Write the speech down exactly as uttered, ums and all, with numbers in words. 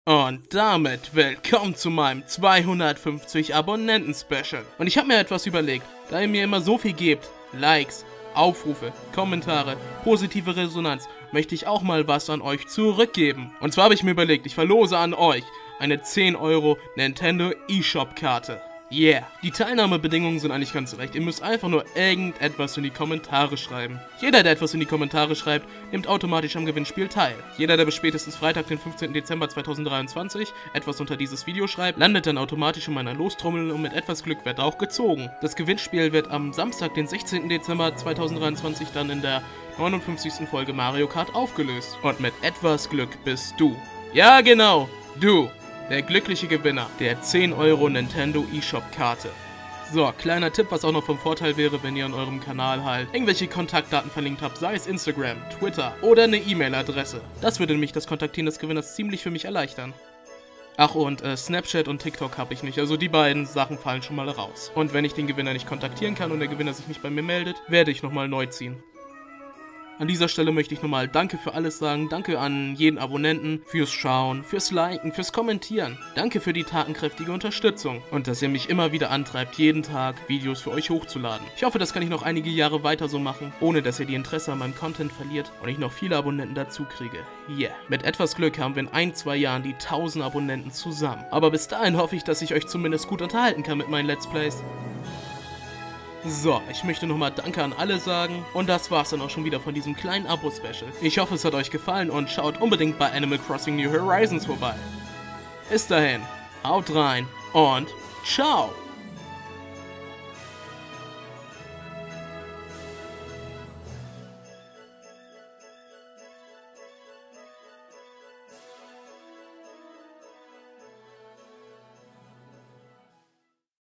Und damit willkommen zu meinem zweihundertfünfzig Abonnenten-Special. Und ich habe mir etwas überlegt, da ihr mir immer so viel gebt, Likes, Aufrufe, Kommentare, positive Resonanz, möchte ich auch mal was an euch zurückgeben. Und zwar habe ich mir überlegt, ich verlose an euch eine zehn Euro Nintendo eShop-Karte. Yeah. Die Teilnahmebedingungen sind eigentlich ganz recht. Ihr müsst einfach nur irgendetwas in die Kommentare schreiben. Jeder, der etwas in die Kommentare schreibt, nimmt automatisch am Gewinnspiel teil. Jeder, der bis spätestens Freitag, den fünfzehnten Dezember zweitausenddreiundzwanzig, etwas unter dieses Video schreibt, landet dann automatisch in meiner Lostrommel und mit etwas Glück wird auch gezogen. Das Gewinnspiel wird am Samstag, den sechzehnten Dezember zweitausenddreiundzwanzig, dann in der neunundfünfzigsten Folge Mario Kart aufgelöst. Und mit etwas Glück bist du. Ja, genau, du. Der glückliche Gewinner der zehn Euro Nintendo eShop-Karte. So, kleiner Tipp, was auch noch vom Vorteil wäre, wenn ihr an eurem Kanal halt irgendwelche Kontaktdaten verlinkt habt, sei es Instagram, Twitter oder eine E-Mail-Adresse. Das würde nämlich das Kontaktieren des Gewinners ziemlich für mich erleichtern. Ach und äh, Snapchat und TikTok habe ich nicht, also die beiden Sachen fallen schon mal raus. Und wenn ich den Gewinner nicht kontaktieren kann und der Gewinner sich nicht bei mir meldet, werde ich nochmal neu ziehen. An dieser Stelle möchte ich nochmal Danke für alles sagen, danke an jeden Abonnenten, fürs Schauen, fürs Liken, fürs Kommentieren. Danke für die tatenkräftige Unterstützung und dass ihr mich immer wieder antreibt, jeden Tag Videos für euch hochzuladen. Ich hoffe, das kann ich noch einige Jahre weiter so machen, ohne dass ihr die Interesse an meinem Content verliert und ich noch viele Abonnenten dazu kriege. Yeah. Mit etwas Glück haben wir in ein, zwei Jahren die tausend Abonnenten zusammen. Aber bis dahin hoffe ich, dass ich euch zumindest gut unterhalten kann mit meinen Let's Plays. So, ich möchte nochmal Danke an alle sagen und das war's dann auch schon wieder von diesem kleinen Abo-Special. Ich hoffe, es hat euch gefallen und schaut unbedingt bei Animal Crossing New Horizons vorbei. Bis dahin, haut rein und ciao!